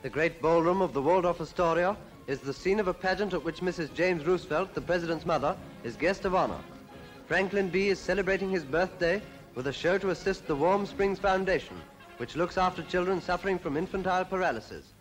The great ballroom of the Waldorf Astoria is the scene of a pageant at which Mrs. James Roosevelt, the President's mother, is guest of honor. Franklin B. is celebrating his birthday with a show to assist the Warm Springs Foundation, which looks after children suffering from infantile paralysis.